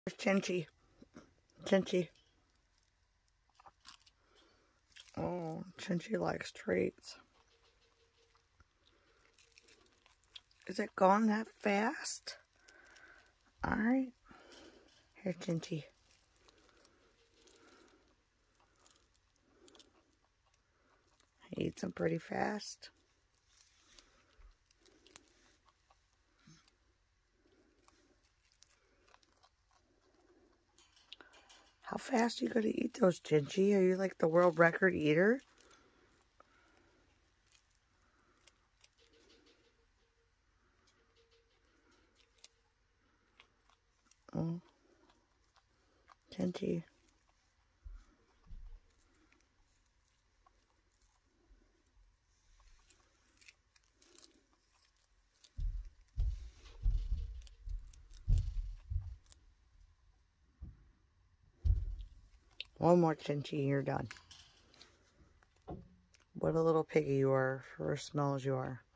There's Chinchilla. Chinchilla. Oh, Chinchilla likes treats. Is it gone that fast? Alright. Here's Chinchilla. He eats them pretty fast. How fast are you going to eat those, Chinchilla? Are you like the world record eater? Oh. Chinchilla. One more, Chinchilla, you're done. What a little piggy you are, for as small as you are.